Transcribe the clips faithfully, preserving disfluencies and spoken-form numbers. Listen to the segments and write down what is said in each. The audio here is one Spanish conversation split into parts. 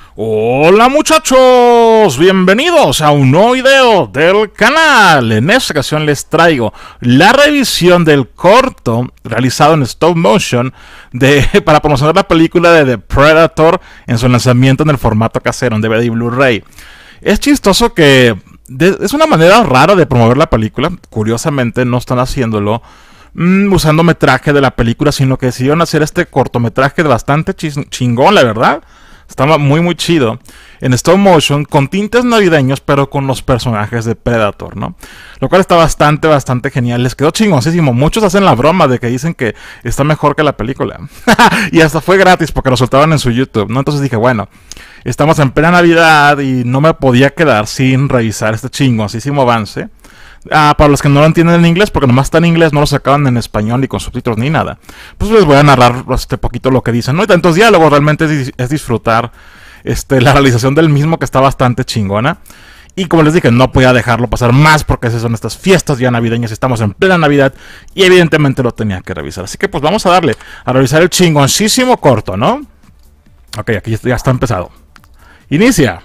Hola muchachos, bienvenidos a un nuevo video del canal. En esta ocasión les traigo la revisión del corto realizado en stop motion de, para promocionar la película de The Predator en su lanzamiento en el formato casero en D V D y Blu-ray. Es chistoso que de, es una manera rara de promover la película. Curiosamente no están haciéndolo mmm, usando metraje de la película, sino que decidieron hacer este cortometraje bastante chingón, la verdad. Estaba muy muy chido en stop motion con tintes navideños, pero con los personajes de Predator, ¿no? Lo cual está bastante bastante genial. Les quedó chingoncísimo. Muchos hacen la broma de que dicen que está mejor que la película. Y hasta fue gratis porque lo soltaban en su YouTube, ¿no? Entonces dije, bueno, estamos en plena Navidad y no me podía quedar sin revisar este chingoncísimo avance. Ah, para los que no lo entienden en inglés, porque nomás está en inglés, no lo sacaban en español ni con subtítulos ni nada, pues les voy a narrar este poquito lo que dicen. No hay tantos diálogos, realmente es, es disfrutar este, la realización del mismo, que está bastante chingona. Y como les dije, no podía dejarlo pasar más porque esas son estas fiestas ya navideñas, estamos en plena Navidad y evidentemente lo tenía que revisar. Así que pues vamos a darle a revisar el chingoncísimo corto, ¿no? Ok, aquí ya está empezado. Inicia.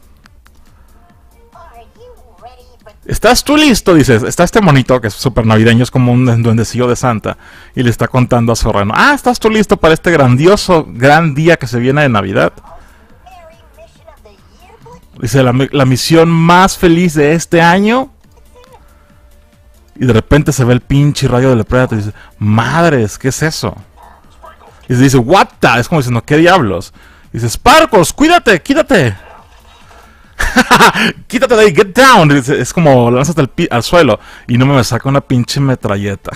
¿Estás tú listo? Dices, está este monito que es súper navideño, es como un duendecillo de Santa, y le está contando a su reno: ah, ¿estás tú listo para este grandioso, gran día que se viene de Navidad? Dice, la, la misión más feliz de este año. Y de repente se ve el pinche rayo del Predator y dice: madres, ¿qué es eso? Y se dice, what the? Es como diciendo, ¿qué diablos? Y dice, Sparkles, cuídate, quítate. Quítate de ahí, get down. Es, es como lánzate al, al suelo. Y no me saca una pinche metralleta.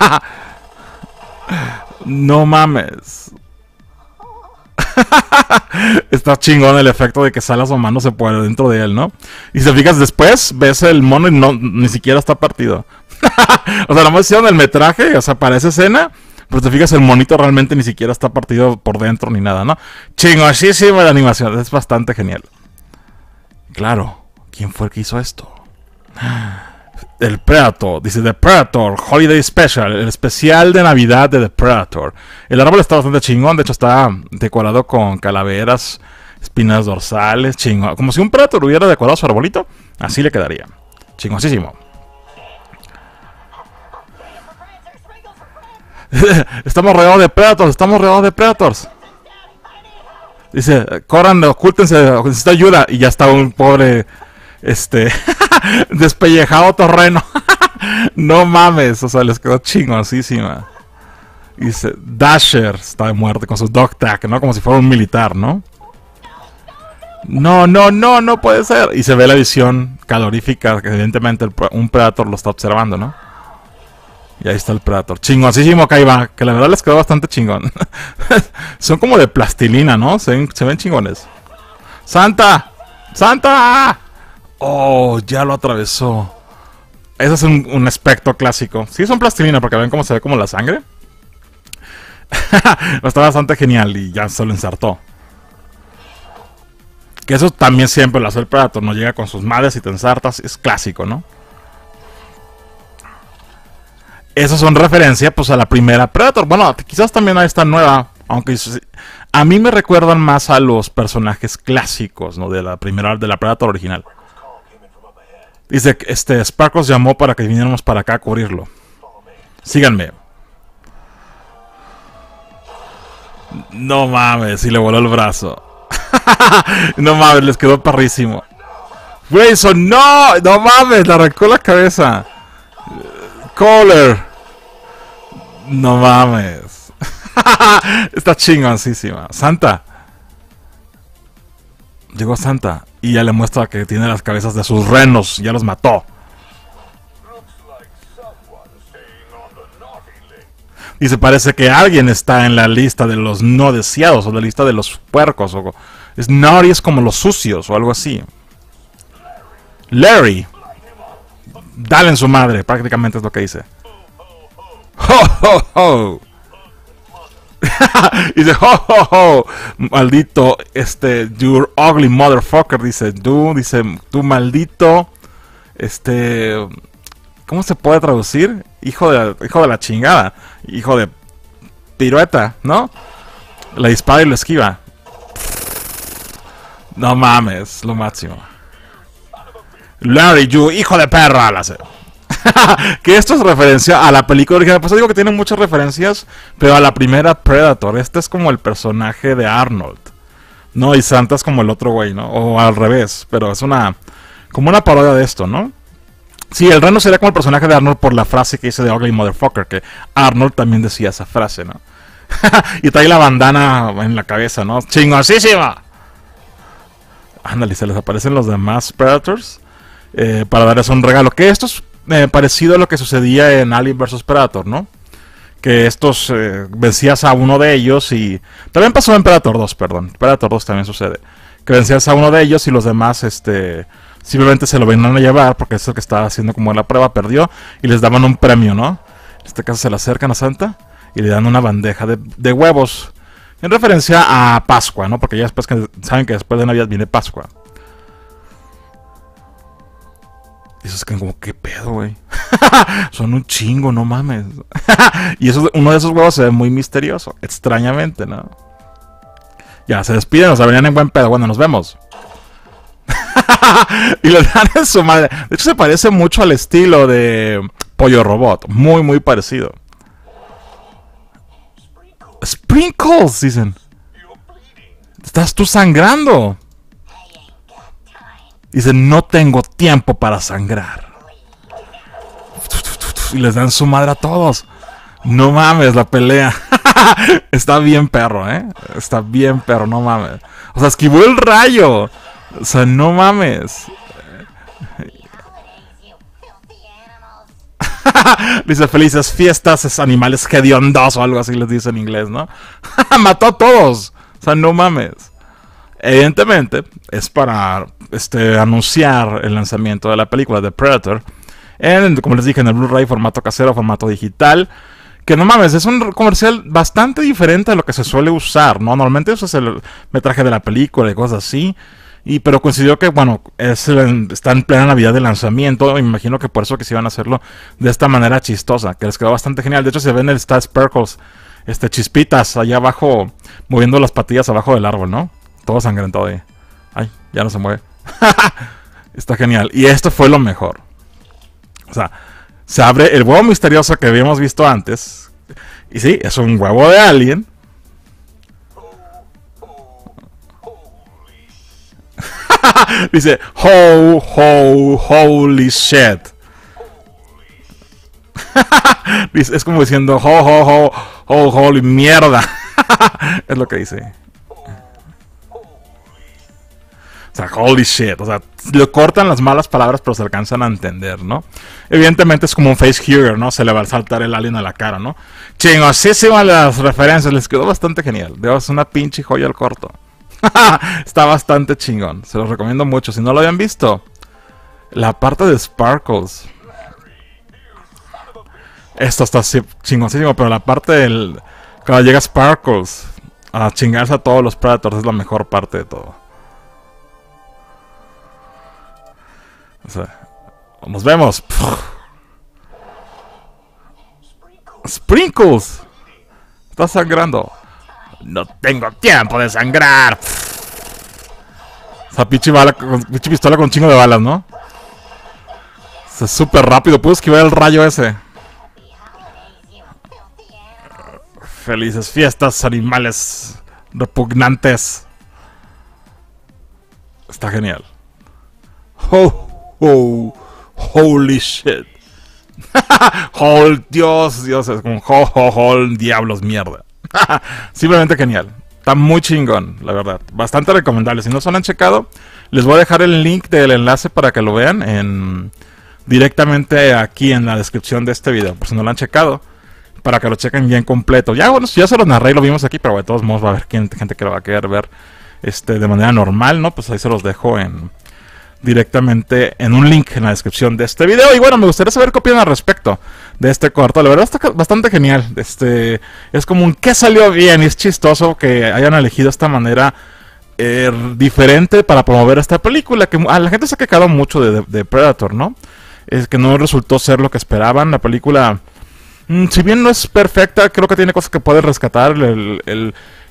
No mames. Está chingón el efecto de que sale asomándose por dentro de él, ¿no? Y si te fijas después, ves el mono y no, ni siquiera está partido. O sea, nomás hicieron el metraje, o sea, para esa escena. Pero te fijas, el monito realmente ni siquiera está partido por dentro ni nada, ¿no? Chingosísima la animación, es bastante genial. Claro, ¿quién fue el que hizo esto? El Predator, dice The Predator Holiday Special, el especial de Navidad de The Predator. El árbol está bastante chingón, de hecho está decorado con calaveras, espinas dorsales, chingón. Como si un Predator hubiera decorado su arbolito, así le quedaría. Chingosísimo. Estamos rodeados de Predators, estamos rodeados de Predators. Dice, corran, ocúltense, necesito ayuda. Y ya está un pobre, este, despellejado torreno. No mames, o sea, les quedó chingosísima. Dice, Dasher está de muerte con su dog tag, ¿no? Como si fuera un militar, ¿no? No, no, no, no puede ser. Y se ve la visión calorífica, que evidentemente el, un Predator lo está observando, ¿no? Y ahí está el Predator. Chingoncísimo que ahí va. Que la verdad les quedó bastante chingón. Son como de plastilina, ¿no? Se ven, se ven chingones. ¡Santa! ¡Santa! Oh, ya lo atravesó. Ese es un, un aspecto clásico. Sí, son plastilina porque ven cómo se ve como la sangre. Está bastante genial y ya se lo ensartó. Que eso también siempre lo hace el Predator. No llega con sus madres y te ensartas. Es clásico, ¿no? Esas son referencia pues a la primera Predator. Bueno, quizás también a esta nueva, aunque a mí me recuerdan más a los personajes clásicos, ¿no? De la primera, de la Predator original. Dice que este Sparkles llamó para que viniéramos para acá a cubrirlo. Síganme. No mames, y le voló el brazo. No mames, les quedó perrísimo. Grayson, no, no mames, le arrancó la cabeza. Kohler. No mames. Está chingoncísima. Santa. Llegó Santa y ya le muestra que tiene las cabezas de sus renos. Ya los mató. Dice, parece que alguien está en la lista de los no deseados, o la lista de los puercos. O, es naughty, es como los sucios o algo así. Larry. Dale en su madre, prácticamente es lo que dice. ¡Ho, ho, ho! Dice, ¡ho, ho, ho! Maldito, este, your ugly motherfucker, dice, tú, dice, tú maldito, este, ¿cómo se puede traducir? Hijo de, hijo de la chingada, hijo de pirueta, ¿no? Le dispara y lo esquiva. No mames, lo máximo. Larry, you, hijo de perra, la sé. Que esto es referencia a la película original. Pues digo que tiene muchas referencias, pero a la primera Predator. Este es como el personaje de Arnold, ¿no? Y Santa es como el otro güey, ¿no? O al revés, pero es una... como una parodia de esto, ¿no? Sí, el reno sería como el personaje de Arnold por la frase que dice de Ugly Motherfucker, que Arnold también decía esa frase, ¿no? Y trae la bandana en la cabeza, ¿no? ¡Chingosísima! Ándale, se les aparecen los demás Predators eh, para darles un regalo. Que esto es eh, parecido a lo que sucedía en Alien versus. Predator, ¿no? Que estos eh, vencías a uno de ellos y... También pasó en Predator dos, perdón. Predator dos también sucede. Que vencías a uno de ellos y los demás, este... simplemente se lo venían a llevar porque es el que estaba haciendo como la prueba, perdió y les daban un premio, ¿no? En este caso se le acercan a Santa y le dan una bandeja de, de huevos en referencia a Pascua, ¿no? Porque ya después que saben que después de Navidad viene Pascua. Y eso es que como, ¿qué pedo, güey? Son un chingo, no mames. Y eso, uno de esos huevos se ve muy misterioso, extrañamente, ¿no? Ya, se despiden, o sea, venían en buen pedo. Bueno, nos vemos. Y le dan en su madre. De hecho se parece mucho al estilo de Pollo Robot. Muy muy parecido. Sprinkles, dicen. Estás tú sangrando. Dicen, no tengo tiempo para sangrar. Y les dan su madre a todos. No mames, la pelea. Está bien perro, eh. Está bien perro, no mames. O sea, esquivó el rayo. O sea, no mames. Dice, felices fiestas, animales hediondos o algo así les dice en inglés, ¿no? Mató a todos. O sea, no mames. Evidentemente, es para este, anunciar el lanzamiento de la película de Predator. En, como les dije, en el Blu-ray, formato casero, formato digital. Que no mames, es un comercial bastante diferente a lo que se suele usar, ¿no? Normalmente eso es el metraje de la película y cosas así. Y, pero coincidió que, bueno, es el, está en plena Navidad de lanzamiento. Me imagino que por eso quisieron hacerlo de esta manera chistosa, que les quedó bastante genial. De hecho, se ven el Star Sparkles, este, chispitas allá abajo, moviendo las patillas abajo del árbol, ¿no? Todo sangrentado ahí. Ay, ya no se mueve. Está genial. Y esto fue lo mejor. O sea, se abre el huevo misterioso que habíamos visto antes. Y sí, es un huevo de alien. Dice, ho, ho, holy shit. Dice, es como diciendo, ho, ho, ho, ho, holy mierda. Es lo que dice. O sea, holy shit. O sea, le cortan las malas palabras, pero se alcanzan a entender, ¿no? Evidentemente es como un facehugger, ¿no? Se le va a saltar el alien a la cara, ¿no? Chingosísimas las referencias. Les quedó bastante genial. Es una pinche joya al corto. Está bastante chingón. Se los recomiendo mucho. Si no lo habían visto, la parte de Sparkles. Esto está chingosísimo, pero la parte del... cuando llega Sparkles a chingarse a todos los Predators es la mejor parte de todo. O sea, nos vemos. Sprinkles. Está sangrando. No tengo tiempo de sangrar. Esa pinche bala, pinche pistola con chingo de balas, ¿no? Es súper rápido. Puedo esquivar el rayo ese. Felices fiestas, animales repugnantes. Está genial. Oh. Oh, holy shit. Oh, Dios, Dios, es como oh, oh, oh, diablos, mierda. Simplemente genial. Está muy chingón, la verdad. Bastante recomendable. Si no se lo han checado, les voy a dejar el link del enlace para que lo vean en, directamente aquí en la descripción de este video. Por si no lo han checado, para que lo chequen bien completo. Ya, bueno, ya se los narré y lo vimos aquí, pero de todos modos va a haber gente que lo va a querer ver este, de manera normal, ¿no? Pues ahí se los dejo en... directamente en un link en la descripción de este video. Y bueno, me gustaría saber qué opinan al respecto de este corto. La verdad está bastante genial. Este es como un que salió bien. Y es chistoso que hayan elegido esta manera eh, diferente para promover esta película. Que a la gente se ha quejado mucho de, de, de Predator, ¿no? Es que no resultó ser lo que esperaban. La película, mmm, si bien no es perfecta, creo que tiene cosas que puede rescatar. El, el,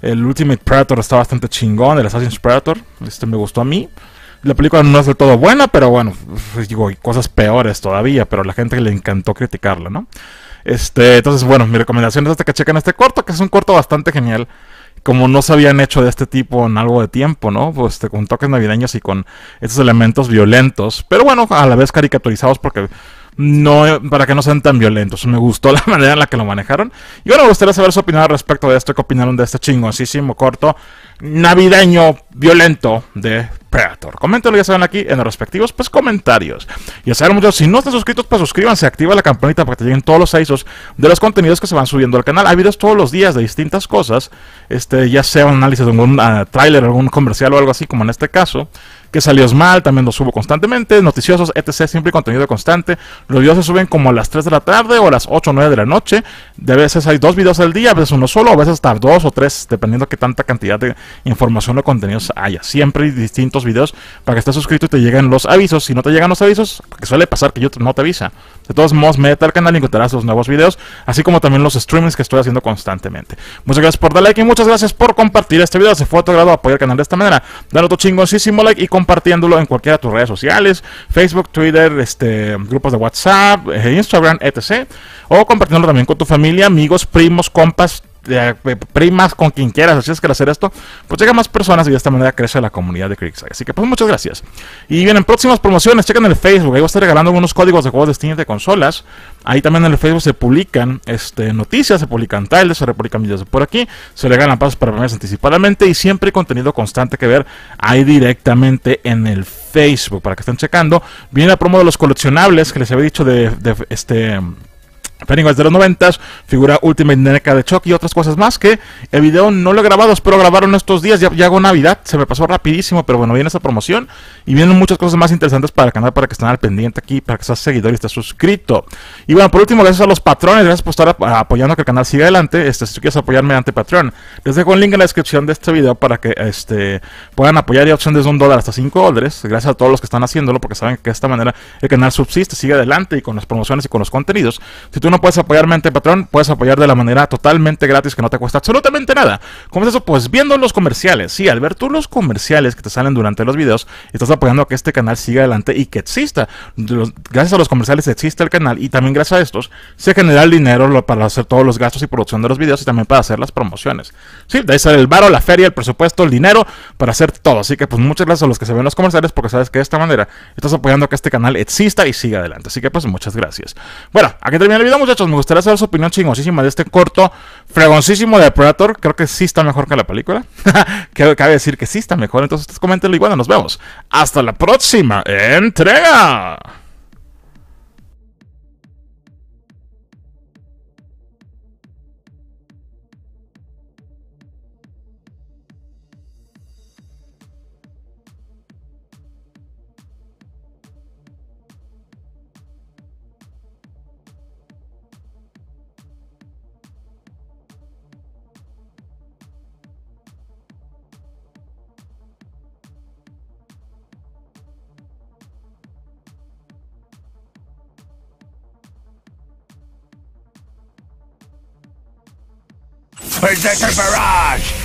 El Ultimate Predator está bastante chingón, el Assassin's Predator, este me gustó a mí. La película no es del todo buena, pero bueno, pues, digo, hay cosas peores todavía, pero a la gente le encantó criticarla, ¿no? Este, entonces, bueno, mi recomendación es hasta que chequen este corto, que es un corto bastante genial. Como no se habían hecho de este tipo en algo de tiempo, ¿no? Pues este, con toques navideños y con estos elementos violentos, pero bueno, a la vez caricaturizados porque no, para que no sean tan violentos. Me gustó la manera en la que lo manejaron. Y bueno, me gustaría saber su opinión al respecto de esto. ¿Qué opinaron de este chingoncísimo corto navideño violento de Predator? Coméntenlo, ya saben, aquí en los respectivos pues comentarios. Y ya saben, muchachos, si no están suscritos, pues suscríbanse, activa la campanita para que te lleguen todos los avisos de los contenidos que se van subiendo al canal. Hay videos todos los días de distintas cosas, este, ya sea un análisis de algún uh, tráiler, algún comercial o algo así, como en este caso, que salió mal, también lo subo constantemente, noticiosos, etcétera, siempre contenido constante. Los videos se suben como a las tres de la tarde o a las ocho o nueve de la noche. De veces hay dos videos al día, a veces uno solo, a veces hasta dos o tres, dependiendo de qué tanta cantidad de información o contenidos haya. Siempre hay distintos videos para que estés suscrito y te lleguen los avisos. Si no te llegan los avisos, porque suele pasar que YouTube no te avisa. De todos modos, métete al canal y encontrarás los nuevos videos, así como también los streamings que estoy haciendo constantemente. Muchas gracias por dar like y muchas gracias por compartir este video. Si fue a tu agrado apoyar el canal de esta manera, dale otro chingoncísimo like y compartiéndolo en cualquiera de tus redes sociales, Facebook, Twitter, este, grupos de WhatsApp, eh, Instagram, etcétera. O compartiéndolo también con tu familia, amigos, primos, compas, eh, primas, con quien quieras. Así es que al hacer esto, pues llega a más personas y de esta manera crece la comunidad de Crickside. Así que pues muchas gracias. Y vienen próximas promociones, chequen el Facebook, ahí voy a estar regalando algunos códigos de juegos de Steam de consolas. Ahí también en el Facebook se publican este, noticias, se publican trailers, se publican videos de por aquí, se regalan pasos para premios anticipadamente y siempre hay contenido constante que ver ahí directamente en el Facebook para que estén checando. Viene la promo de los coleccionables que les había dicho de, de este... Pennywise de los noventas, figura Ultimate N E C A de Chucky y otras cosas más que el video no lo he grabado, espero grabaron estos días, ya, ya hago Navidad, se me pasó rapidísimo, pero bueno, viene esa promoción y vienen muchas cosas más interesantes para el canal, para que estén al pendiente aquí, para que seas seguidor y estés suscrito. Y bueno, por último, gracias a los patrones, gracias por estar apoyando que el canal siga adelante. Este, si tú quieres apoyar mediante Patreon, les dejo un link en la descripción de este video para que este, puedan apoyar, y opción desde un dólar hasta cinco dólares, gracias a todos los que están haciéndolo, porque saben que de esta manera el canal subsiste, sigue adelante y con las promociones y con los contenidos. Si tú no puedes apoyarme ante Patreon, puedes apoyar de la manera totalmente gratis que no te cuesta absolutamente nada. ¿Cómo es eso? Pues viendo los comerciales. Sí, al ver tú los comerciales que te salen durante los videos, estás apoyando a que este canal siga adelante y que exista. Los, gracias a los comerciales existe el canal y también gracias a estos se genera el dinero para hacer todos los gastos y producción de los videos y también para hacer las promociones. Sí, de ahí sale el varo, la feria, el presupuesto, el dinero para hacer todo. Así que pues muchas gracias a los que se ven los comerciales porque sabes que de esta manera estás apoyando a que este canal exista y siga adelante. Así que pues muchas gracias. Bueno, aquí termina el video, muchachos. Me gustaría saber su opinión chingosísima de este corto fregoncísimo de Predator. Creo que sí está mejor que la película. Cabe decir que sí está mejor. Entonces coméntenlo y bueno, nos vemos hasta la próxima entrega. Predator Barrage!